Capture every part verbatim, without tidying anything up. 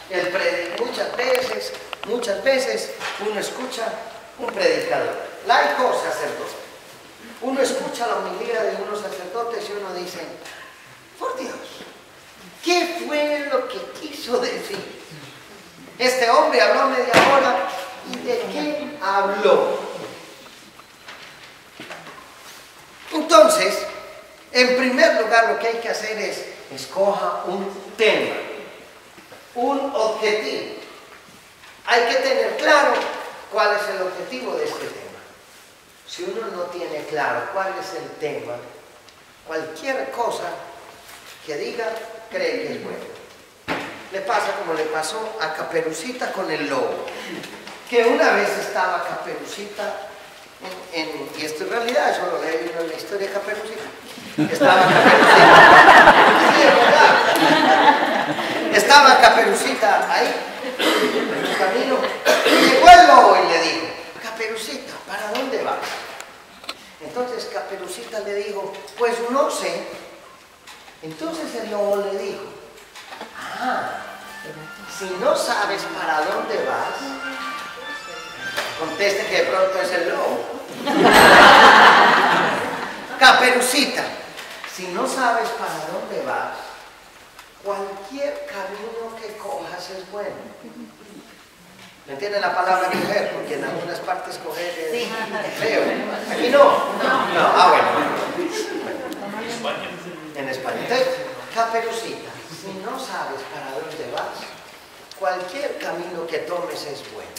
El predi muchas veces, muchas veces uno escucha un predicador, laico o sacerdote. Uno escucha la homilía de unos sacerdotes y uno dice, por Dios, ¿qué fue lo que quiso decir? Este hombre habló media hora, ¿y de qué habló? Entonces, en primer lugar lo que hay que hacer es, escoja un tema, un objetivo. Hay que tener claro cuál es el objetivo de este tema. Si uno no tiene claro cuál es el tema, cualquier cosa que diga, cree que es bueno. Le pasa como le pasó a Caperucita con el lobo, que una vez estaba Caperucita, en, en, y esto en realidad, eso lo leí en la historia de Caperucita, estaba Caperucita, sí, ¿verdad? Estaba Caperucita ahí, en el camino, y llegó el lobo y le dijo, Caperucita, ¿para dónde vas? Entonces Caperucita le dijo, pues no sé. Entonces el lobo le dijo, ah, si no sabes para dónde vas, conteste que de pronto es el lobo. Caperucita, si no sabes para dónde vas, cualquier camino que cojas es bueno. ¿Me entienden la palabra coger? Porque en algunas partes coger es sí. Feo. Aquí no. No. No. Ah, bueno. En España. En España. Entonces, Caperucita, si no sabes para dónde vas, cualquier camino que tomes es bueno.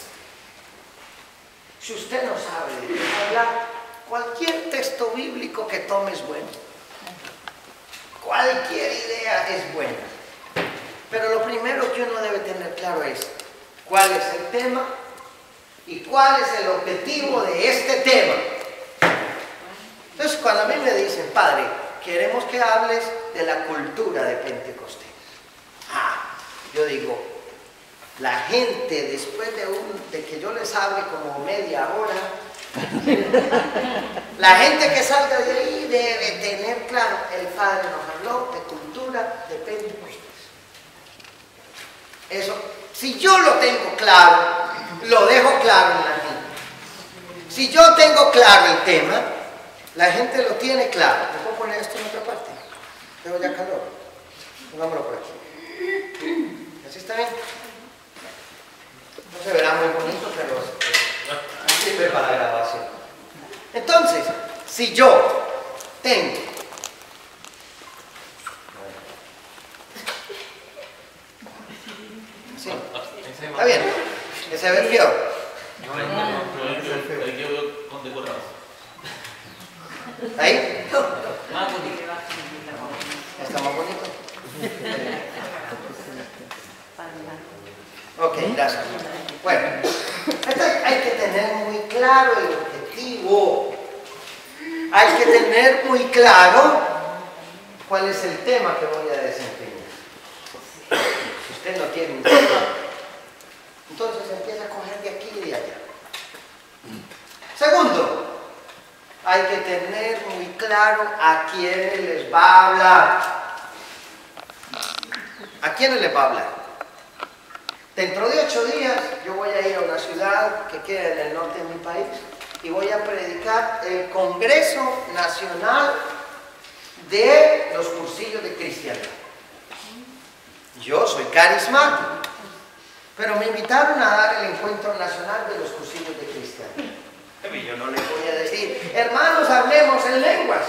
Si usted no sabe de qué hablar, cualquier texto bíblico que tomes es bueno. Cualquier idea es buena. Pero lo primero que uno debe tener claro es cuál es el tema y cuál es el objetivo de este tema. Entonces, cuando a mí me dicen, padre, queremos que hables de la cultura de Pentecostés. Ah, yo digo, la gente después de, un, de que yo les hable como media hora, la gente que salga de ahí debe tener claro, el padre nos habló de cultura de Pentecostés. Eso, si yo lo tengo claro, lo dejo claro en la gente. Si yo tengo claro el tema, la gente lo tiene claro. ¿Me puedo poner esto en otra parte? Tengo ya calor. Pongámoslo por aquí. ¿Así está bien? No se verá muy bonito, pero eh, sirve para la grabación. Entonces, si yo tengo sí, está bien, que se ve peor. No, no, no, hay que ver con decorado. ¿Ahí? Más bonito. ¿Está más bonito? Ok, gracias. Bueno, entonces hay que tener muy claro el objetivo. Hay que tener muy claro cuál es el tema que voy a desempeñar. Si usted no tiene un tema, entonces empieza a coger de aquí y de allá. Segundo, hay que tener muy claro a quiénes les va a hablar. ¿A quiénes les va a hablar? Dentro de ocho días yo voy a ir a una ciudad que queda en el norte de mi país y voy a predicar el Congreso Nacional de los Cursillos de Cristiandad. Yo soy carismático, pero me invitaron a dar el Encuentro Nacional de los Cursillos de Cristiandad. Y yo no les voy a decir, hermanos, hablemos en lenguas.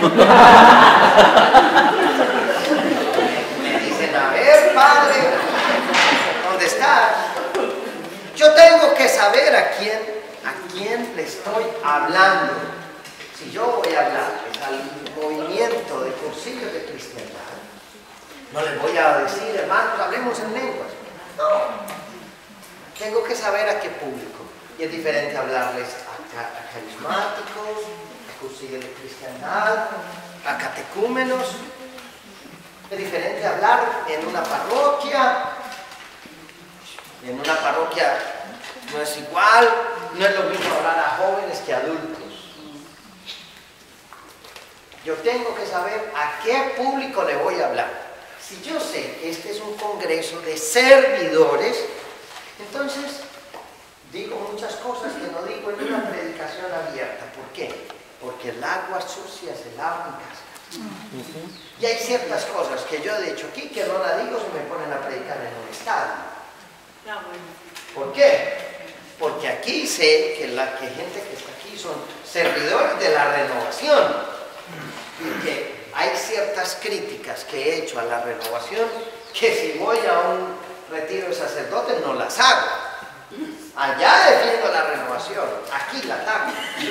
Me dicen, a ver, padre, ¿dónde estás? Yo tengo que saber a quién, a quién le estoy hablando. Si yo voy a hablarles al movimiento de Cursillos de Cristiandad, no les voy a decir, hermanos, hablemos en lenguas. No. Tengo que saber a qué público. Y es diferente hablarles a, a carismáticos, a Cursillos de Cristiandad, a catecúmenos. Es diferente hablar en una parroquia. En una parroquia no es igual, no es lo mismo hablar a jóvenes que a adultos. Yo tengo que saber a qué público le voy a hablar. si yo sé que este es un congreso de servidores, entonces digo muchas cosas que no digo en una predicación abierta. ¿Por qué? Porque el agua sucia se lava en casa. Y hay ciertas cosas que yo he dicho aquí que no la digo si me ponen a predicar en un estadio. ¿Por qué? Porque aquí sé que la que gente que está aquí son servidores de la renovación. Y que hay ciertas críticas que he hecho a la renovación que si voy a un retiro de sacerdotes no las hago. Allá defiendo la renovación, aquí la ataco.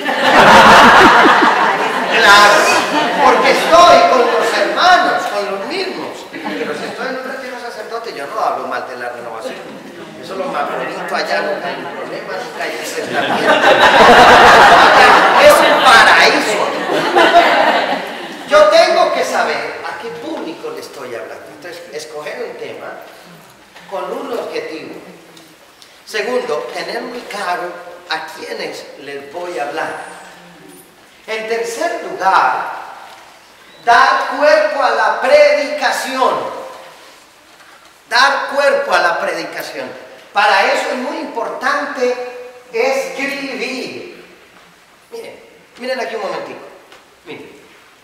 Claro, porque estoy con los hermanos, con los mismos. Pero si estoy en un retiro de sacerdotes, yo no hablo mal de la renovación. Eso es lo más bonito, allá no hay problemas, nunca hay desestamiento. Es un paraíso. Yo tengo que saber a qué público le estoy hablando. Entonces, escoger un tema con un objetivo. Segundo, tener muy claro a quiénes les voy a hablar. En tercer lugar, dar cuerpo a la predicación. Dar cuerpo a la predicación. Para eso es muy importante escribir. Miren, miren aquí un momentico. Miren.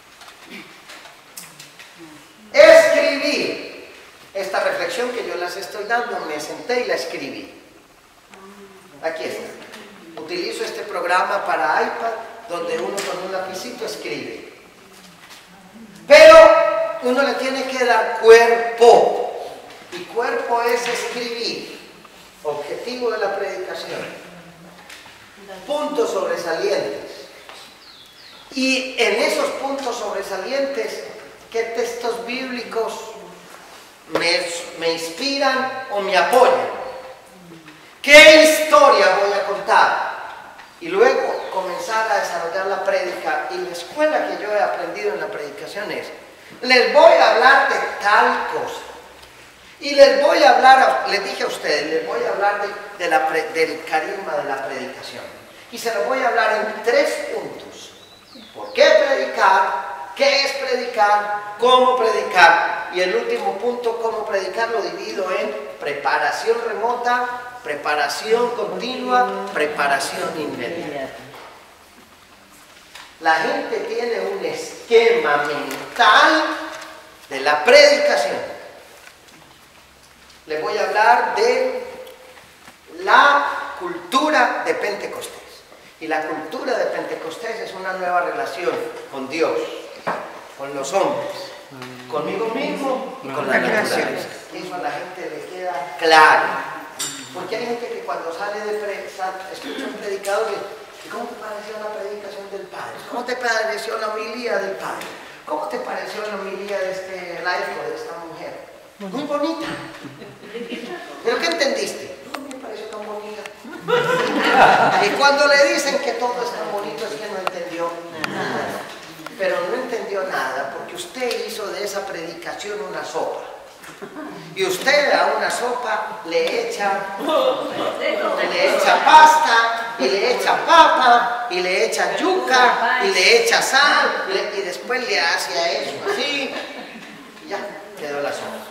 Escribir. Esta reflexión que yo les estoy dando, me senté y la escribí. Aquí está. Utilizo este programa para iPad, donde uno con un lapicito escribe. Pero uno le tiene que dar cuerpo. Y cuerpo es escribir. Objetivo de la predicación. Puntos sobresalientes. Y en esos puntos sobresalientes, ¿qué textos bíblicos me, me inspiran o me apoyan? ¿Qué historia voy a contar? Y luego comenzar a desarrollar la prédica. Y la escuela que yo he aprendido en la predicación es, les voy a hablar de tal cosa. Y les voy a hablar, les dije a ustedes, les voy a hablar de, de la pre, del carisma de la predicación. Y se los voy a hablar en tres puntos. ¿Por qué predicar? ¿Qué es predicar? ¿Cómo predicar? Y el último punto, cómo predicar, lo divido en preparación remota, preparación continua, preparación inmediata. La gente tiene un esquema mental de la predicación. Les voy a hablar de la cultura de Pentecostés. Y la cultura de Pentecostés es una nueva relación con Dios, con los hombres, conmigo mismo y con la naturaleza. Y eso a la gente le queda claro. Porque hay gente que cuando sale de predicar, escucha un predicador y ¿cómo te pareció la predicación del Padre? ¿Cómo te pareció la homilía del Padre? ¿Cómo te pareció la homilía de este laico, de esta mujer? Muy bonita. ¿Pero qué entendiste? No me pareció tan bonita. Y cuando le dicen que todo es tan bonito es que no entendió nada. Pero no entendió nada porque usted hizo de esa predicación una sopa. Y usted a una sopa le echa, le echa pasta, y le echa papa, y le echa yuca, y le echa sal, y, le, y después le hace a eso así, y ya quedó la sopa.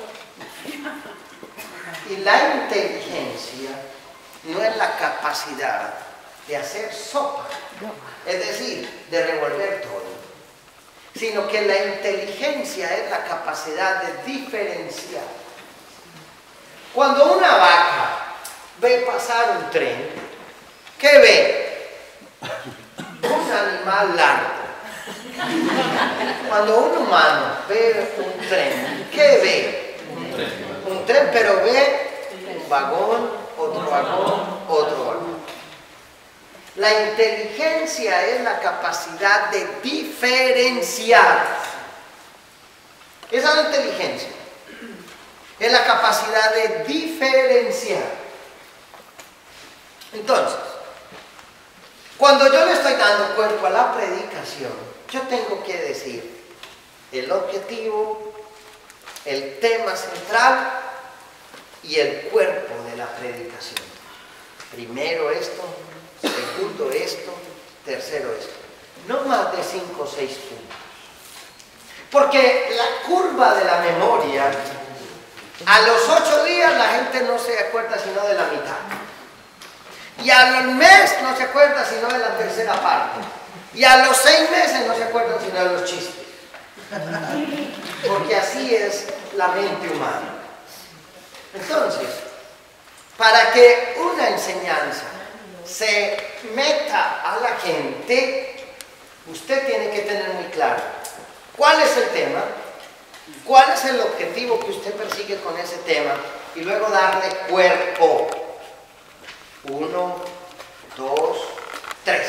Y la inteligencia no es la capacidad de hacer sopa, es decir, de revolver todo, sino que la inteligencia es la capacidad de diferenciar. Cuando una vaca ve pasar un tren, ¿qué ve? Un animal largo. Cuando un humano ve un tren, ¿qué ve? Un tren. Un tren, pero ve un vagón, otro vagón, otro vagón. La inteligencia es la capacidad de diferenciar. Esa es la inteligencia. Es la capacidad de diferenciar. Entonces, cuando yo le estoy dando cuerpo a la predicación, yo tengo que decir el objetivo, el tema central y el cuerpo de la predicación. Primero esto, segundo esto, tercero esto. No más de cinco o seis puntos. Porque la curva de la memoria, a los ocho días la gente no se acuerda sino de la mitad. Y al mes no se acuerda sino de la tercera parte. Y a los seis meses no se acuerdan sino de los chistes. Porque así es la mente humana. Entonces, para que una enseñanza se meta a la gente, usted tiene que tener muy claro cuál es el tema, cuál es el objetivo que usted persigue con ese tema y luego darle cuerpo. Uno, dos, tres.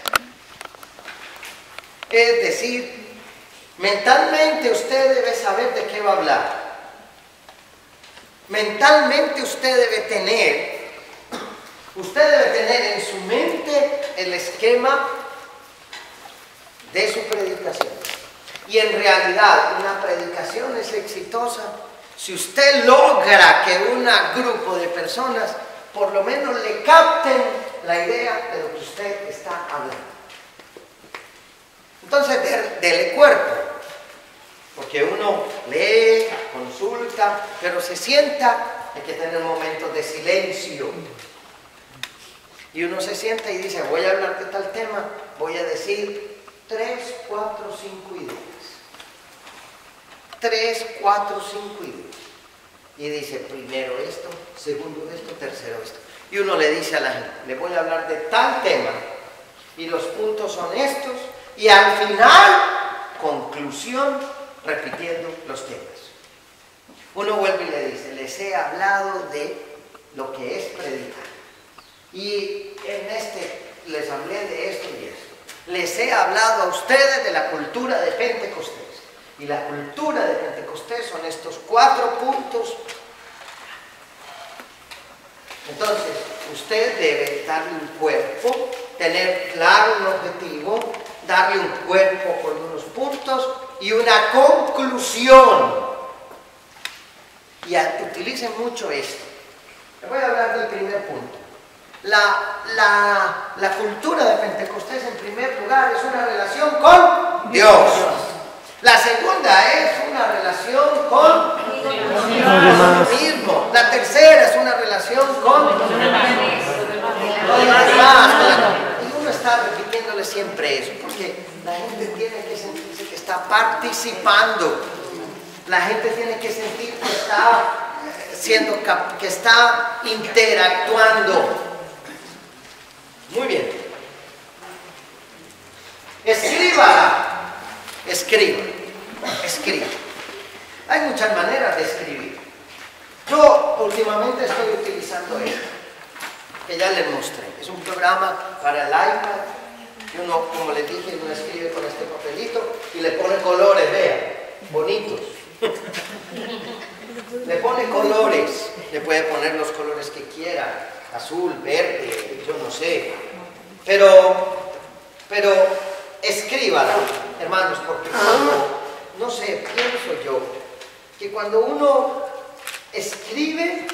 Es decir, mentalmente usted debe saber de qué va a hablar. Mentalmente usted debe tener, usted debe tener en su mente el esquema de su predicación. Y en realidad una predicación es exitosa si usted logra que un grupo de personas por lo menos le capten la idea de lo que usted está hablando. Entonces, dele cuerpo, porque uno lee, consulta, pero se sienta, hay que tener momentos de silencio. Y uno se sienta y dice, voy a hablar de tal tema, voy a decir tres, cuatro, cinco ideas. Tres, cuatro, cinco ideas. Y dice, primero esto, segundo esto, tercero esto. Y uno le dice a la gente, le voy a hablar de tal tema, y los puntos son estos, y al final, conclusión, repitiendo los temas. Uno vuelve y le dice, les he hablado de lo que es predicar. Y en este, les hablé de esto y esto. Les he hablado a ustedes de la cultura de Pentecostés. Y la cultura de Pentecostés son estos cuatro puntos. Entonces, usted debe darle un cuerpo, tener claro un objetivo, darle un cuerpo con unos puntos y una conclusión. Y utilicen mucho esto. Les voy a hablar del primer punto. La, la, la cultura de Pentecostés, en primer lugar, es una relación con Dios. La segunda es una relación con Dios mismo. La tercera es una relación con los demás. Y uno está repitiéndole siempre eso, porque la gente tiene que sentirse que está participando. La gente tiene que sentir que está siendo, que está interactuando. Muy bien. Escríbala. Escriba. Escriba. Hay muchas maneras de escribir. Yo últimamente estoy utilizando esto, que ya les mostré. Es un programa para el iPad. Y uno, como les dije, uno escribe con este papelito y le pone colores, vean, bonitos. Le pone colores. Le puede poner los colores que quiera. Azul, verde, yo no sé. Pero, pero escríbala, hermanos, porque cuando, no sé, pienso yo, que cuando uno escribe,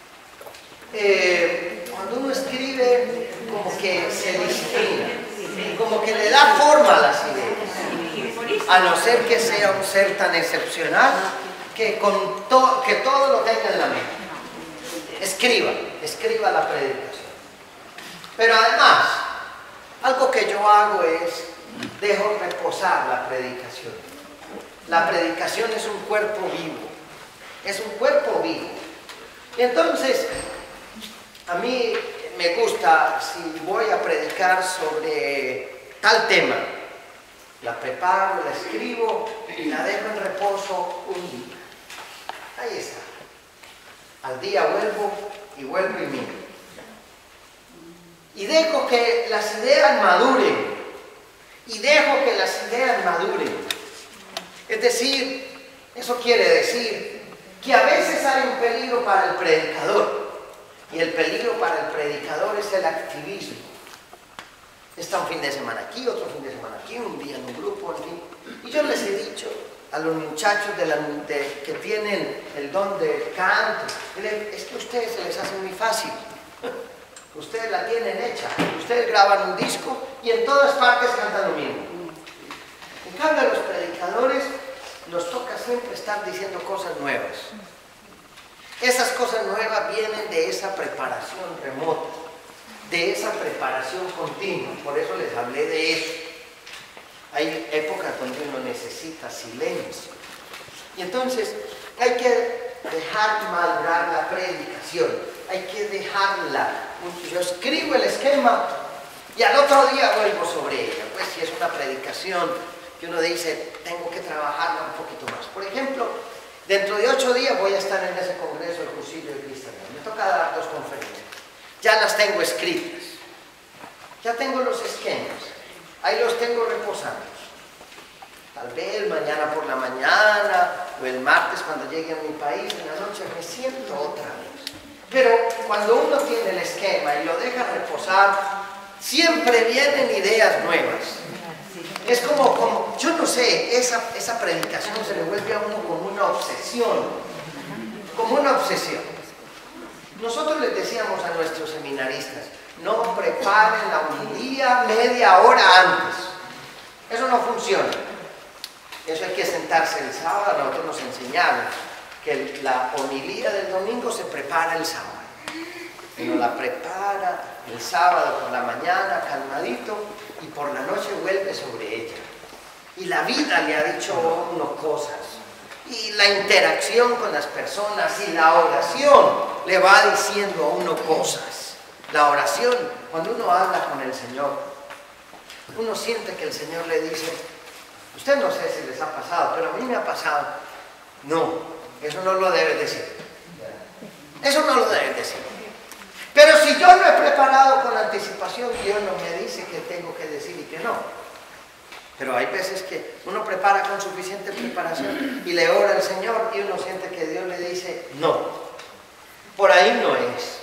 eh, cuando uno escribe, como que se disciplina, como que le da forma a las ideas, a no ser que sea un ser tan excepcional que, con to, que todo lo tenga en la mente. Escriba, escriba la predicación. Pero además, algo que yo hago es, dejo reposar la predicación. La predicación es un cuerpo vivo, es un cuerpo vivo. Y entonces, a mí me gusta, si voy a predicar sobre tal tema, la preparo, la escribo y la dejo en reposo un día. Ahí está. Al día vuelvo y vuelvo y miro. Y dejo que las ideas maduren. Y dejo que las ideas maduren. Es decir, eso quiere decir que a veces hay un peligro para el predicador. Y el peligro para el predicador es el activismo. Está un fin de semana aquí, otro fin de semana aquí, un día en un grupo, en fin. Y yo les he dicho a los muchachos de la, de, que tienen el don de canto, es que a ustedes se les hace muy fácil. Ustedes la tienen hecha. Ustedes graban un disco y en todas partes cantan lo mismo. En cambio, los predicadores nos toca siempre estar diciendo cosas nuevas. Esas cosas nuevas vienen de esa preparación remota, de esa preparación continua. Por eso les hablé de eso. Hay épocas donde uno necesita silencio. Y entonces hay que dejar madurar la predicación. Hay que dejarla. Yo escribo el esquema y al otro día vuelvo sobre ella. Pues si es una predicación que uno dice, tengo que trabajarla un poquito más. Por ejemplo, dentro de ocho días voy a estar en ese congreso del Cursillo de Cristianismo. Me toca dar dos conferencias. Ya las tengo escritas. Ya tengo los esquemas. Ahí los tengo reposando. Tal vez mañana por la mañana o el martes cuando llegue a mi país, en la noche me siento otra vez. Pero cuando uno tiene el esquema y lo deja reposar, siempre vienen ideas nuevas. Es como, como yo no sé, esa, esa predicación se le vuelve a uno como una obsesión. Como una obsesión. Nosotros les decíamos a nuestros seminaristas, no preparen la homilía media hora antes. Eso no funciona. Eso hay que sentarse el sábado. Nosotros nos enseñaron que la homilía del domingo se prepara el sábado. Uno la prepara el sábado por la mañana, calmadito, y por la noche vuelve sobre ella. Y la vida le ha dicho a uno cosas. Y la interacción con las personas y la oración le va diciendo a uno cosas. La oración, cuando uno habla con el Señor, uno siente que el Señor le dice, usted no sé si les ha pasado, pero a mí me ha pasado. No, eso no lo debes decir. Eso no lo debes decir. Pero si yo no he preparado con anticipación, Dios no me dice que tengo que decir y que no. Pero hay veces que uno prepara con suficiente preparación y le ora al Señor y uno siente que Dios le dice no. Por ahí no es.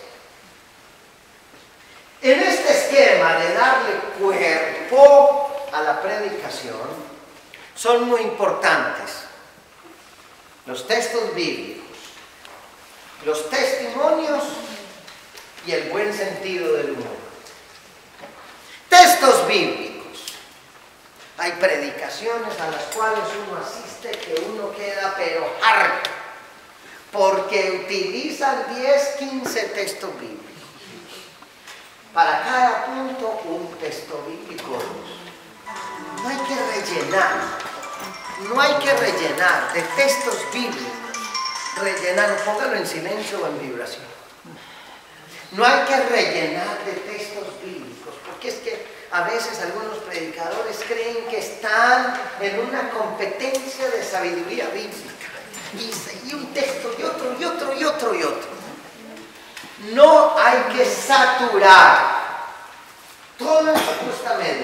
En este esquema de darle cuerpo a la predicación son muy importantes los textos bíblicos, los testimonios y el buen sentido del humor. Textos bíblicos. Hay predicaciones a las cuales uno asiste que uno queda pero harto, porque utilizan diez, quince textos bíblicos. Para cada punto un texto bíblico. No hay que rellenar, no hay que rellenar de textos bíblicos. Rellenar, póngalo en silencio o en vibración. No hay que rellenar de textos bíblicos, porque es que a veces algunos predicadores creen que están en una competencia de sabiduría bíblica. Y, y un texto y otro y otro y otro y otro. No hay que saturar. Todo en su justa medida.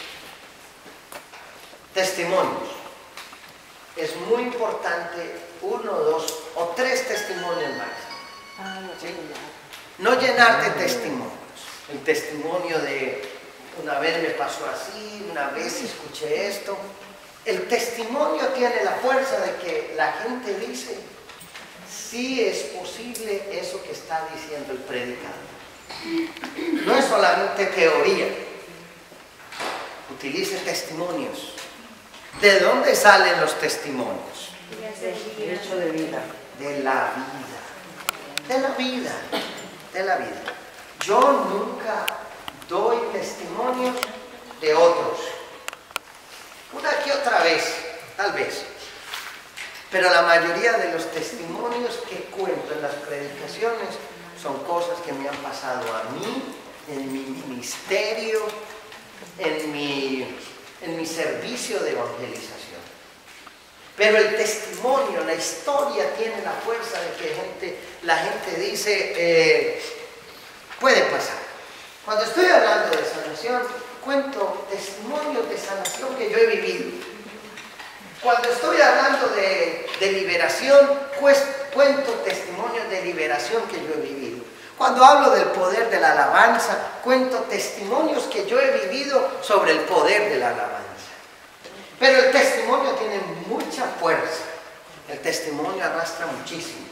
Testimonios. Es muy importante uno, dos o tres testimonios más. ¿Sí? No llenar de testimonios. El testimonio de una vez me pasó así, una vez escuché esto. El testimonio tiene la fuerza de que la gente dice, sí es posible eso que está diciendo el predicador. No es solamente teoría. Utilice testimonios. ¿De dónde salen los testimonios? El hecho de vida. De la vida. De la vida. De la vida. Yo nunca doy testimonios de otros. Una que otra vez, tal vez. Pero la mayoría de los testimonios que cuento en las predicaciones son cosas que me han pasado a mí, en mi ministerio, en mi, en mi servicio de evangelización. Pero el testimonio, la historia tiene la fuerza de que gente, la gente dice, eh, puede pasar. Cuando estoy hablando de sanación, cuento testimonios de sanación que yo he vivido. Cuando estoy hablando de, de liberación, pues, cuento testimonios de liberación que yo he vivido. Cuando hablo del poder de la alabanza, cuento testimonios que yo he vivido sobre el poder de la alabanza. Pero el testimonio tiene mucha fuerza. El testimonio arrastra muchísimo.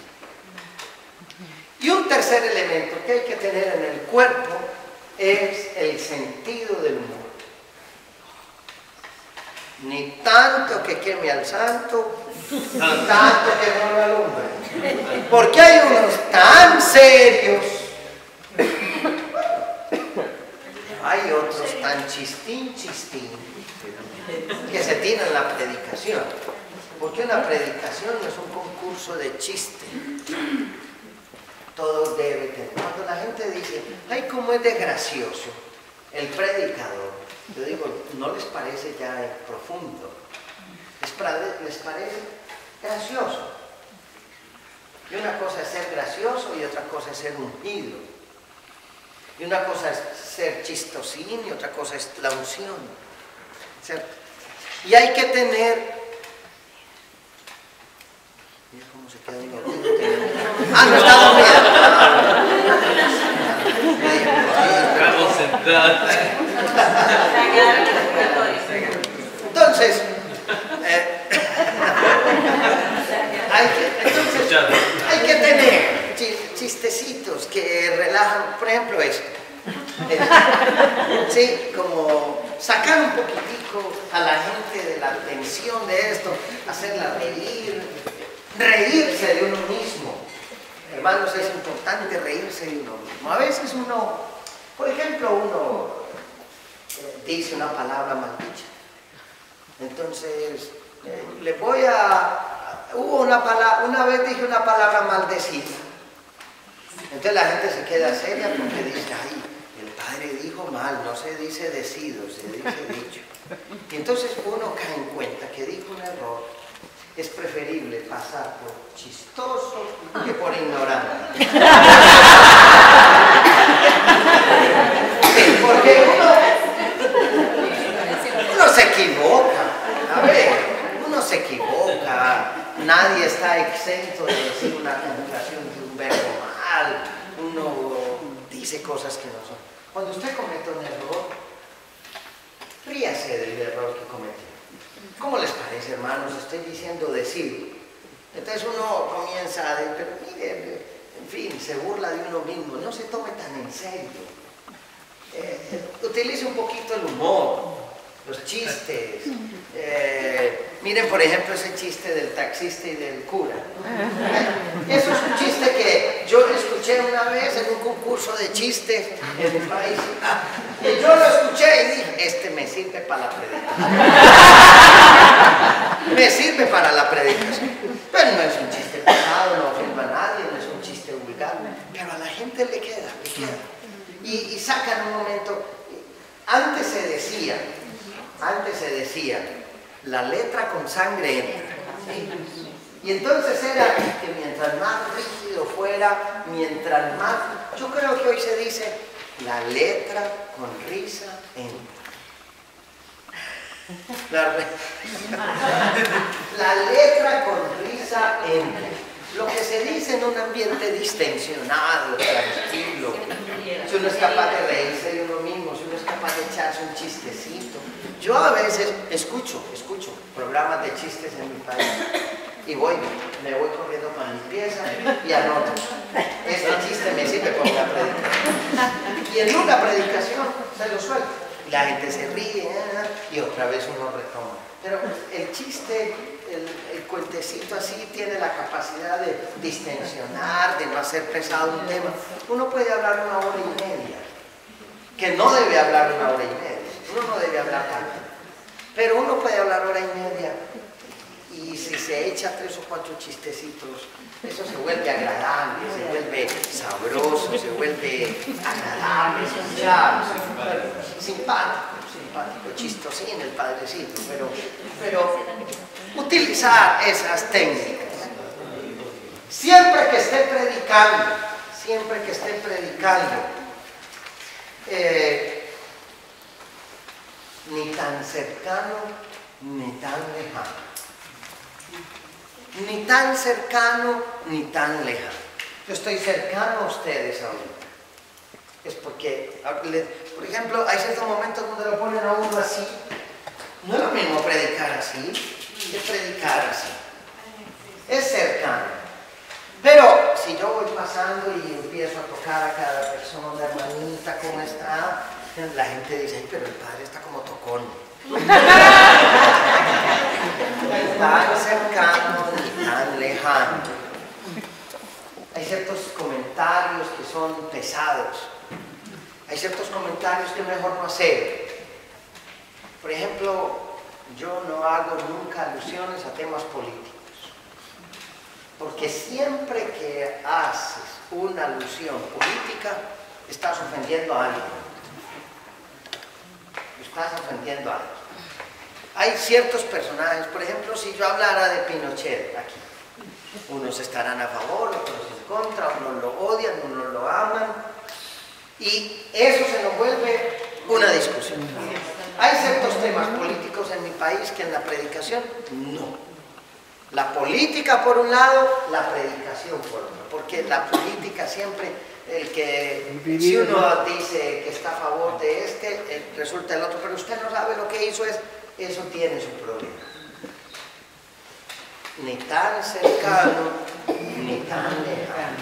Y un tercer elemento que hay que tener en el cuerpo es el sentido del humor. Ni tanto que queme al santo, ni tanto que no lo alumbre. Porque hay unos tan serios, hay otros tan chistín, chistín, que se tiran la predicación. Porque una predicación no es un concurso de chiste. Todo debe tener. Cuando la gente dice, ay, cómo es de gracioso el predicador, yo digo, ¿no les parece ya profundo? ¿Les, pare- les parece gracioso? Y una cosa es ser gracioso y otra cosa es ser ungido. Y una cosa es ser chistosín y otra cosa es la unción. Ser- Y hay que tener... Mira cómo se queda uno. Ah, no está dormida. Concentrado. Entonces, eh, hay, que, entonces hay que tener chi- chistecitos que relajan, por ejemplo esto. Eh, sí, como sacar un poquitico a la gente de la tensión de esto, hacerla reír, reírse de uno mismo. Hermanos, es importante reírse de uno mismo. A veces uno, por ejemplo, uno eh, dice una palabra mal dicha. Entonces, eh, le voy a... Hubo una palabra, una vez dije una palabra maldecida. Entonces la gente se queda seria porque dice, ay, el padre dijo mal, no se dice decido, se dice dicho. Y entonces uno cae en cuenta que dijo un error. Es preferible pasar por chistoso que por ignorante. Sí, porque uno, uno se equivoca. A ver, uno se equivoca. Nadie está exento de decir una conjugación de un verbo mal. Uno dice cosas que no son. Cuando usted comete un error, ríase del error que cometió. ¿Cómo les parece, hermanos? Estoy diciendo decir. Entonces uno comienza a decir, pero mire, en fin, se burla de uno mismo, no se tome tan en serio. Eh, utilice un poquito el humor, los chistes. Eh, miren, por ejemplo, ese chiste del taxista y del cura. Eh, eso es un chiste que yo escuché una vez en un concurso de chistes en mi país. Y yo lo escuché y dije, este me sirve para la predicación. Me sirve para la predicación. Pero no es un chiste pesado, no ofende a nadie, no es un chiste vulgar. Pero a la gente le queda, le queda. Y, y sacan un momento. Antes se decía, antes se decía, la letra con sangre entra. ¿Sí? Y entonces era que mientras más rígido fuera, mientras más... Yo creo que hoy se dice, la letra con risa entra. La, re... la letra con risa entra. Lo que se dice en un ambiente distensionado, tranquilo. Si uno es capaz de reírse de uno mismo, si uno es capaz de echarse un chistecito. Yo a veces escucho, escucho programas de chistes en mi país y voy, me voy corriendo para mi pieza y anoto. Este chiste me sirve para una predicación. Y en una predicación se lo suelto. La gente se ríe y otra vez uno retoma. Pero el chiste, el, el cuentecito así tiene la capacidad de distensionar, de no hacer pesado un tema. Uno puede hablar una hora y media, que no debe hablar una hora y media. Uno no debe hablar tanto. Pero uno puede hablar hora y media y si se echa tres o cuatro chistecitos, eso se vuelve agradable, se vuelve sabroso, se vuelve agradable, escuchar, simpático, simpático, chistosín el padrecito, pero, pero utilizar esas técnicas. Siempre que esté predicando, siempre que esté predicando, eh, ni tan cercano, ni tan lejano. Ni tan cercano, ni tan lejano. Yo estoy cercano a ustedes ahorita. Es porque, por ejemplo, hay ciertos momentos donde lo ponen a uno así. No es lo mismo predicar así que predicar así. Es cercano. Pero si yo voy pasando y empiezo a tocar a cada persona, hermanita, ¿cómo está? La gente dice, ay, pero el padre está como tocón. ni tan cercano ni tan lejano. Hay ciertos comentarios que son pesados. Hay ciertos comentarios que es mejor no hacer. Por ejemplo, yo no hago nunca alusiones a temas políticos. Porque siempre que haces una alusión política, estás ofendiendo a alguien. Estás ofendiendo a alguien. Hay ciertos personajes, por ejemplo, si yo hablara de Pinochet aquí, unos estarán a favor, otros en contra, unos lo odian, unos lo aman, y eso se nos vuelve una discusión. Hay ciertos temas políticos en mi país que en la predicación no. La política por un lado, la predicación por otro, porque la política siempre, el que si uno dice que está a favor de este, resulta el otro, pero usted no sabe lo que hizo, es, eso tiene su problema. Ni tan cercano, ni tan lejano.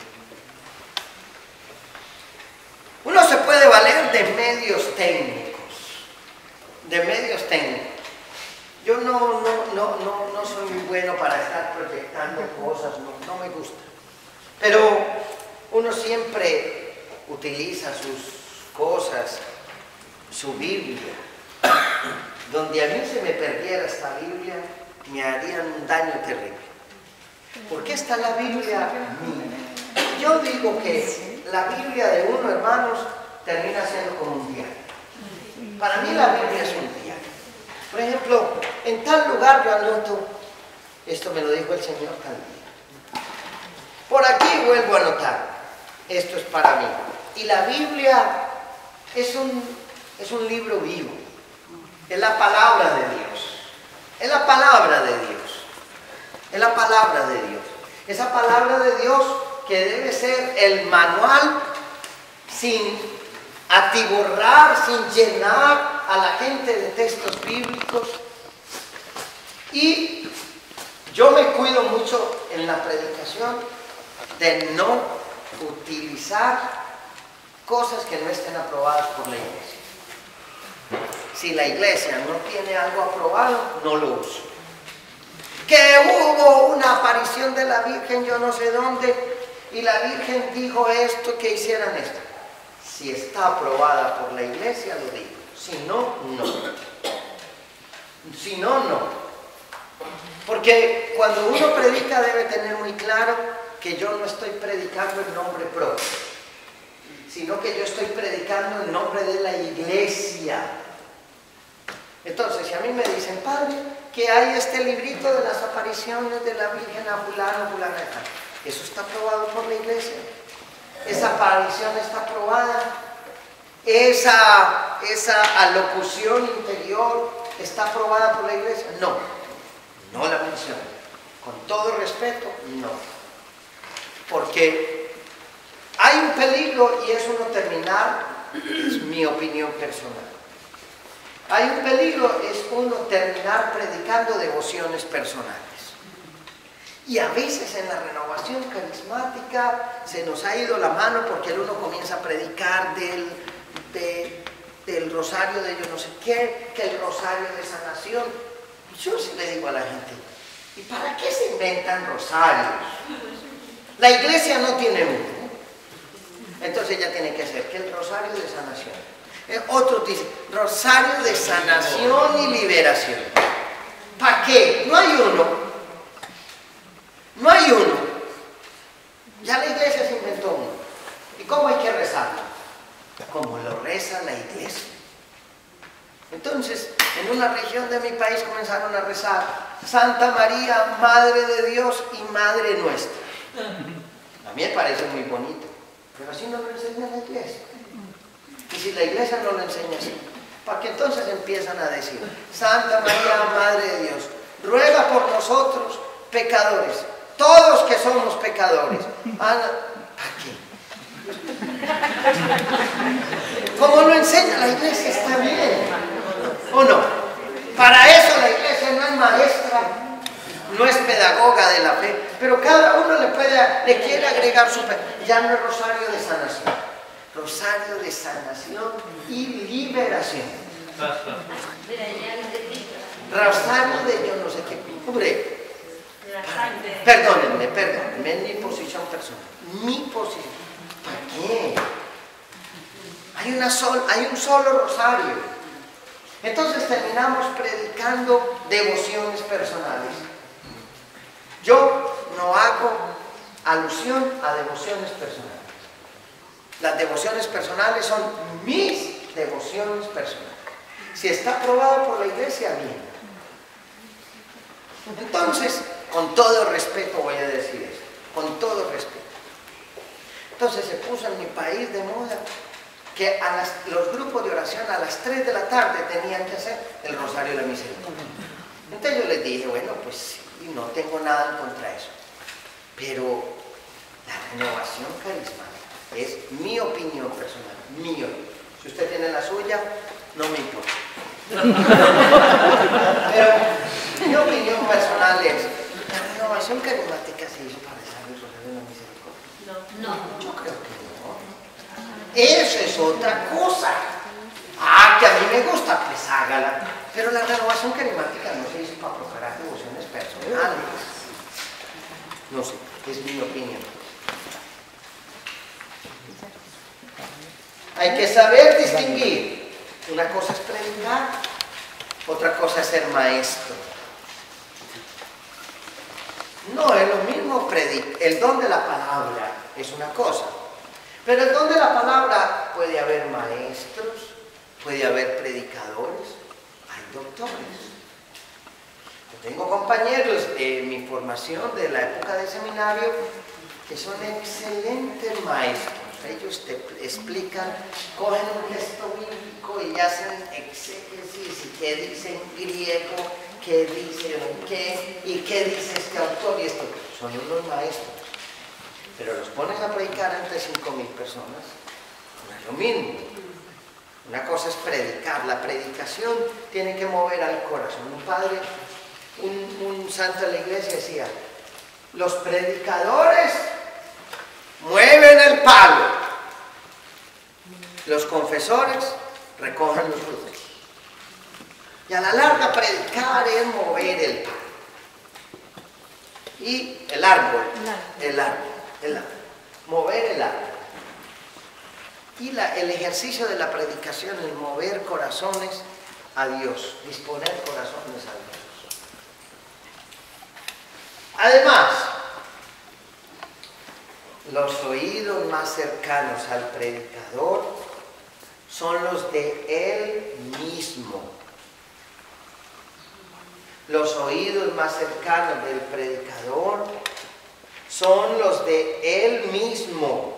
Uno se puede valer de medios técnicos, de medios técnicos. Yo no, no, no, no, no soy muy bueno para estar proyectando cosas, no, no me gusta. Pero uno siempre utiliza sus cosas, su Biblia. Donde a mí se me perdiera esta Biblia, me harían un daño terrible. ¿Por qué está la Biblia mía? Yo digo que la Biblia de uno, hermanos, termina siendo como un diario. Para mí la Biblia es un diario. Por ejemplo, en tal lugar yo anoto, esto me lo dijo el Señor tal día. Por aquí vuelvo a anotar, esto es para mí. Y la Biblia es un, es un libro vivo, es la palabra de Dios, es la palabra de Dios, es la palabra de Dios. Esa palabra de Dios que debe ser el manual sin atiborrar, sin llenar a la gente de textos bíblicos. Y yo me cuido mucho en la predicación de no utilizar cosas que no estén aprobadas por la iglesia. Si la iglesia no tiene algo aprobado, no lo uso. Que hubo una aparición de la Virgen yo no sé dónde y la Virgen dijo esto, que hicieran esto. Si está aprobada por la iglesia, lo digo. Si no, no. Si no, no. Porque cuando uno predica debe tener muy claro que yo no estoy predicando en nombre propio, sino que yo estoy predicando en nombre de la iglesia. Entonces, si a mí me dicen, padre, que hay este librito de las apariciones de la Virgen a fulano, fulana, eso está aprobado por la iglesia. Esa aparición está aprobada. Esa, esa alocución interior está aprobada por la iglesia. No, no la menciono. Con todo respeto, no. Porque hay un peligro y es uno terminar, es mi opinión personal. Hay un peligro, es uno terminar predicando devociones personales. Y a veces en la renovación carismática se nos ha ido la mano porque el uno comienza a predicar del, de, del rosario de yo no sé qué, que el rosario de sanación. Yo sí le digo a la gente, ¿y para qué se inventan rosarios? La iglesia no tiene uno. Entonces ella tiene que hacer que el rosario de sanación. Eh, otros dicen, rosario de sanación y liberación. ¿Para qué? No hay uno. No hay uno. Ya la iglesia se inventó uno. ¿Y cómo hay que rezarlo? Como lo reza la iglesia. Entonces, en una región de mi país comenzaron a rezar Santa María, Madre de Dios y Madre nuestra. A mí me parece muy bonito, pero así no lo enseña la iglesia. Y si la iglesia no lo enseña así, ¿para qué entonces empiezan a decir Santa María, Madre de Dios, ruega por nosotros pecadores? Todos que somos pecadores. ¿Para qué? Como lo enseña la iglesia está bien, ¿o no? Para eso la iglesia no es maestra, no es pedagoga de la fe, pero cada uno le, puede, le quiere agregar su fe. Ya no es rosario de sanación, rosario de sanación y liberación. rosario de yo no sé qué. Hombre, perdónenme, perdónenme, en mi posición personal. Mi posición. ¿Para qué? Hay, una sol, hay un solo rosario. Entonces terminamos predicando devociones personales. Yo no hago alusión a devociones personales. Las devociones personales son mis devociones personales. Si está aprobado por la iglesia, bien. Entonces, con todo respeto voy a decir esto, con todo respeto. Entonces se puso en mi país de moda que a las, los grupos de oración a las tres de la tarde tenían que hacer el Rosario de la Misericordia. Entonces yo les dije, bueno, pues sí, no tengo nada en contra de eso. Pero la renovación carismática es mi opinión personal, mi opinión. Si usted tiene la suya, no me importa. Pero mi opinión personal es, la renovación carismática se hizo para rezar el Rosario de la Misericordia. No, no. Yo creo que no. Eso es otra cosa. Ah, que a mí me gusta, pues hágala. Pero la renovación carismática no se hizo para propagar devociones personales. No sé, es mi opinión. Hay que saber distinguir. Una cosa es predicar, otra cosa es ser maestro. No es lo mismo predicar. El don de la palabra es una cosa. Pero el don de la palabra puede haber maestros, puede haber predicadores, hay doctores. Yo tengo compañeros de mi formación de la época de seminario que son excelentes maestros. Ellos te explican, cogen un texto bíblico y hacen exégesis y qué dice en griego, qué dice en qué, y qué dice este autor y esto. Son unos maestros. Pero los pones a predicar ante cinco mil personas, no es lo mismo. Una cosa es predicar, la predicación tiene que mover al corazón. Un padre, un, un santo de la iglesia decía, los predicadores mueven el palo, los confesores recogen los frutos. Y a la larga predicar es mover el palo. Y el árbol, el árbol, el árbol, mover el árbol. Y la, el ejercicio de la predicación es mover corazones a Dios, disponer corazones a Dios. Además, los oídos más cercanos al predicador son los de él mismo. Los oídos más cercanos del predicador son los de él mismo.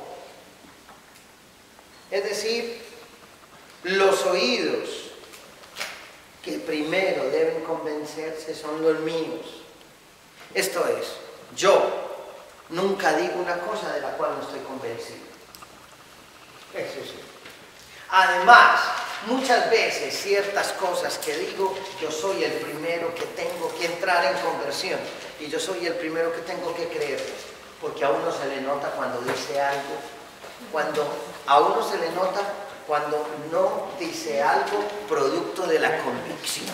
Es decir, los oídos que primero deben convencerse son los míos. Esto es, yo nunca digo una cosa de la cual no estoy convencido. Eso sí. Además, muchas veces ciertas cosas que digo, yo soy el primero que tengo que entrar en conversión y yo soy el primero que tengo que creer, porque a uno se le nota cuando dice algo, cuando a uno se le nota cuando no dice algo producto de la convicción.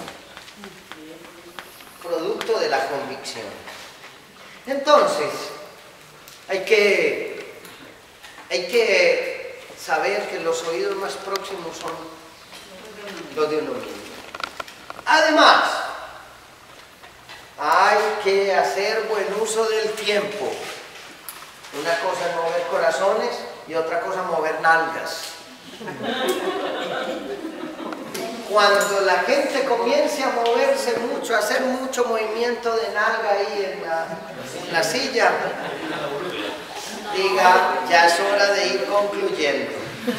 Producto de la convicción. Entonces, hay que, hay que saber que los oídos más próximos son los de uno mismo. Además, hay que hacer buen uso del tiempo. Una cosa es mover corazones y otra cosa mover nalgas. Cuando la gente comience a moverse mucho, a hacer mucho movimiento de nalga ahí en la, en la silla, diga, ya es hora de ir concluyendo.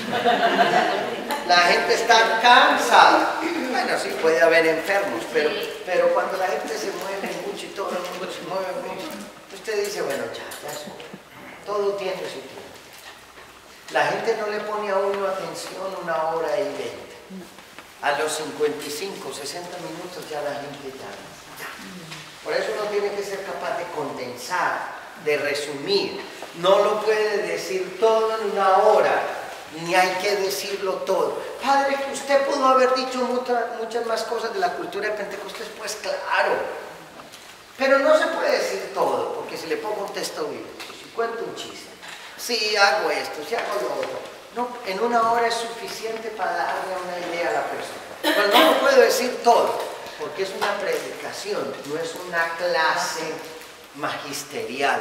La gente está cansada. Bueno, sí puede haber enfermos, pero, pero cuando la gente se mueve mucho y todo el mundo se mueve mucho, usted dice, bueno, ya, ya es hora. Todo tiene su tiempo. La gente no le pone a uno atención una hora y veinte. A los cincuenta y cinco, sesenta minutos ya la gente ya, ya. Por eso uno tiene que ser capaz de condensar, de resumir. No lo puede decir todo en una hora. ni hay que decirlo todo. Padre, usted pudo haber dicho mucha, muchas más cosas de la cultura de Pentecostés, pues claro, pero no se puede decir todo, porque si le pongo un texto bíblico, si cuento un chiste, si hago esto, si hago lo otro, no, en una hora es suficiente para darle una idea a la persona. Pero no lo puedo decir todo, porque es una predicación, no es una clase magisterial.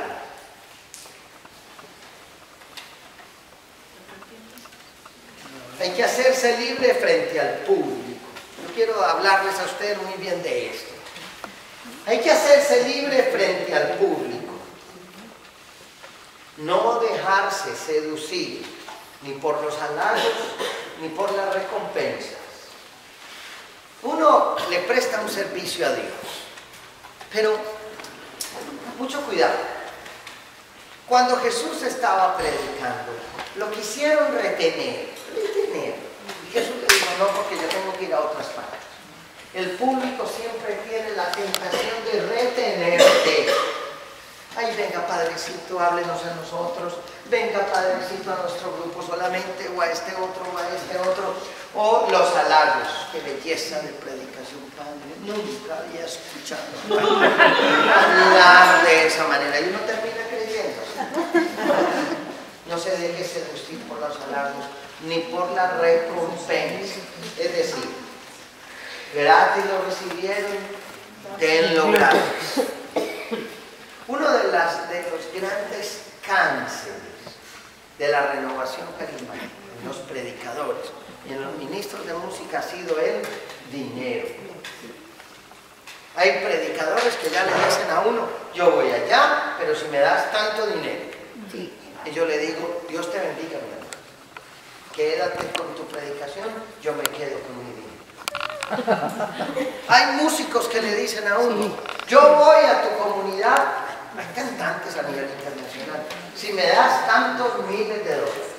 Hay que hacerse libre frente al público. Yo quiero hablarles a ustedes muy bien de esto. Hay que hacerse libre frente al público. No dejarse seducir ni por los halagos ni por las recompensas. Uno le presta un servicio a Dios, pero mucho cuidado. Cuando Jesús estaba predicando, lo quisieron retener, retener. Y Jesús le dijo, no, porque yo tengo que ir a otras partes. El público siempre tiene la tentación de retenerte. Ay, venga, Padrecito, háblenos a nosotros. Venga, Padrecito, a nuestro grupo solamente, o a este otro, o a este otro. O los halagos. Qué belleza de predicación, Padre. Nunca había escuchado hablar de esa manera. Y uno termina creyendo. No se deje seducir por los halagos, ni por la recompensa. Es decir, gratis lo recibieron, denlo gratis. Uno de, las, de los grandes cánceres de la renovación carismática en los predicadores y en los ministros de música ha sido el dinero. Hay predicadores que ya le dicen a uno, yo voy allá, pero si me das tanto dinero. Y yo le digo, Dios te bendiga, mi hermano. Quédate con tu predicación, yo me quedo con mi dinero. Hay músicos que le dicen a uno, yo voy a tu comunidad. Hay cantantes a nivel internacional. Si me das tantos miles de dólares.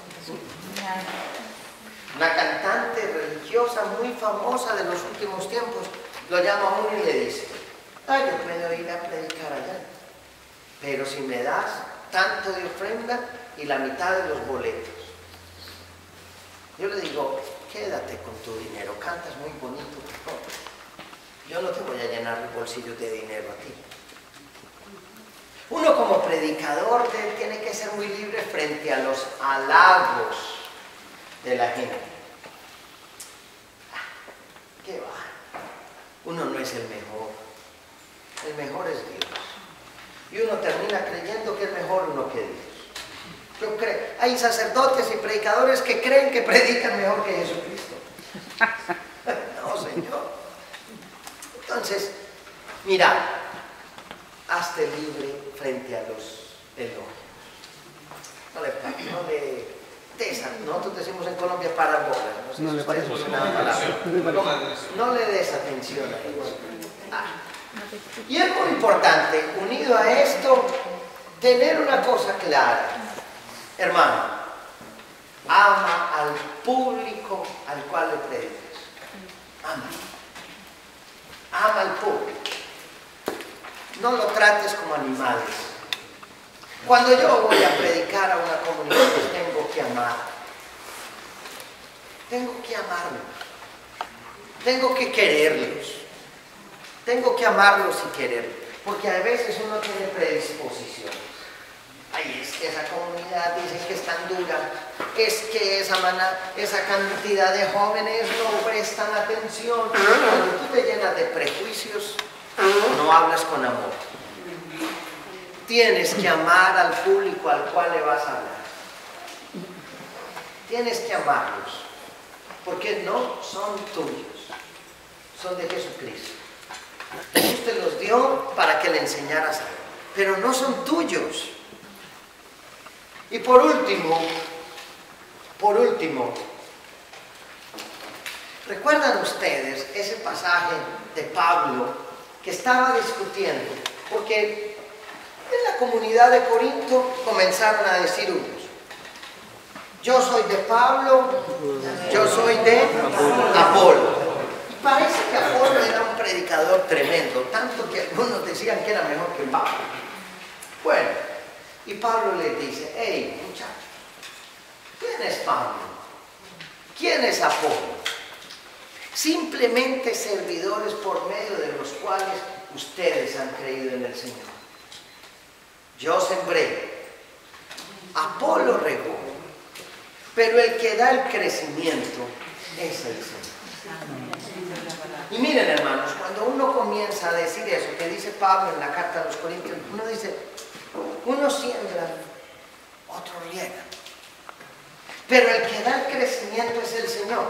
Una cantante religiosa muy famosa de los últimos tiempos lo llama a uno y le dice, ay, yo puedo ir a predicar allá, pero si me das tanto de ofrenda y la mitad de los boletos. Yo le digo, quédate con tu dinero, cantas muy bonito, pero yo no te voy a llenar los bolsillos de dinero a ti. Uno como predicador tiene que ser muy libre frente a los halagos de la gente. ¿Qué va? Uno no es el mejor. El mejor es Dios. Y uno termina creyendo que es mejor uno que Dios. Yo creo, hay sacerdotes y predicadores que creen que predican mejor que Jesucristo. No, Señor. Entonces, mira, hazte libre frente a los elogios. No le, no le des, nosotros decimos en Colombia parabolas, no sé no si ustedes usan la palabra. No, no le des atención a eso. Ah. Y es muy importante, unido a esto, tener una cosa clara. Hermano, ama al público al cual le predicas. Ama. Ama al público. No lo trates como animales. Cuando yo voy a predicar a una comunidad, pues tengo que amar. Tengo que amarlos. Tengo que quererlos. Tengo que amarlos y quererlos. Porque a veces uno tiene predisposiciones. Ay, es que esa comunidad dicen que es tan dura. Es que esa, mana, esa cantidad de jóvenes no prestan atención. Cuando tú te llenas de prejuicios, no hablas con amor. Tienes que amar al público al cual le vas a hablar. Tienes que amarlos, porque no son tuyos, son de Jesucristo. Jesús te los dio para que le enseñaras algo, pero no son tuyos. Y por último, por último, ¿recuerdan ustedes ese pasaje de Pablo que estaba discutiendo? Porque en la comunidad de Corinto comenzaron a decir unos, yo soy de Pablo, yo soy de Apolo. Y parece que Apolo era un predicador tremendo, tanto que algunos decían que era mejor que Pablo. Bueno, y Pablo les dice, hey muchachos, ¿quién es Pablo? ¿Quién es Apolo? Simplemente servidores por medio de los cuales ustedes han creído en el Señor. Yo sembré, Apolo regó, pero el que da el crecimiento es el Señor. Y miren, hermanos, cuando uno comienza a decir eso que dice Pablo en la carta a los Corintios, uno dice, uno siembra, otro riega, pero el que da el crecimiento es el Señor,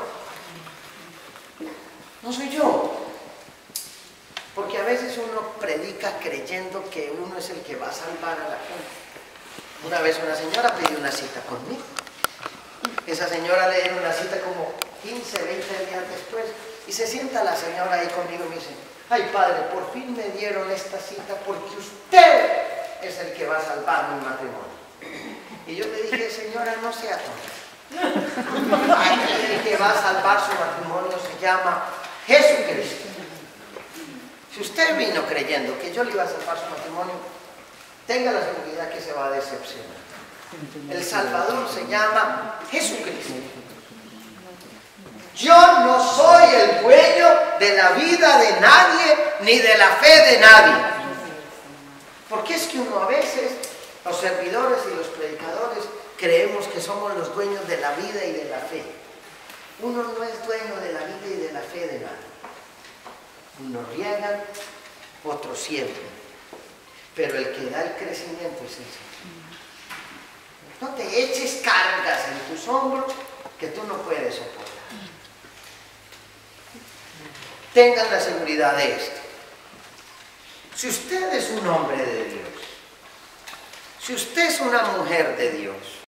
no soy yo. Porque a veces uno predica creyendo que uno es el que va a salvar a la gente. Una vez una señora pidió una cita conmigo. Esa señora le dieron una cita como quince, veinte días después. Y se sienta la señora ahí conmigo y me dice, ay padre, por fin me dieron esta cita porque usted es el que va a salvar mi matrimonio. Y yo le dije, señora, no sea tonta. Aquí el que va a salvar su matrimonio se llama Jesucristo. Si usted vino creyendo que yo le iba a salvar su matrimonio, tenga la seguridad que se va a decepcionar. El Salvador se llama Jesucristo. Yo no soy el dueño de la vida de nadie, ni de la fe de nadie. Porque es que uno a veces, los servidores y los predicadores, creemos que somos los dueños de la vida y de la fe. Uno no es dueño de la vida y de la fe de nadie. Unos riegan, otros siembran, pero el que da el crecimiento es el Señor. No te eches cargas en tus hombros que tú no puedes soportar. Tengan la seguridad de esto. Si usted es un hombre de Dios, si usted es una mujer de Dios,